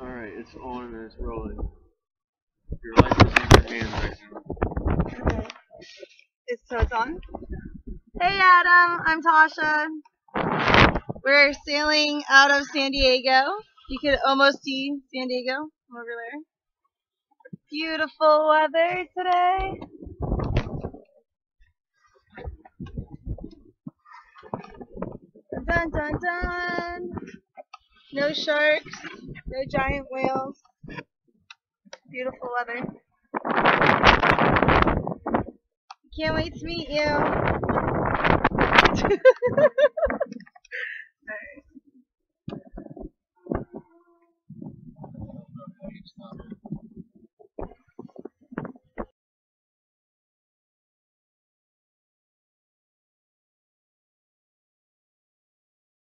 Alright, it's on and it's rolling. Your life is in your hands right now. Okay. So it's on? Hey Adam, I'm Tasha. We're sailing out of San Diego. You could almost see San Diego from over there. Beautiful weather today. Dun dun dun. No sharks, no giant whales. Beautiful weather. Can't wait to meet you.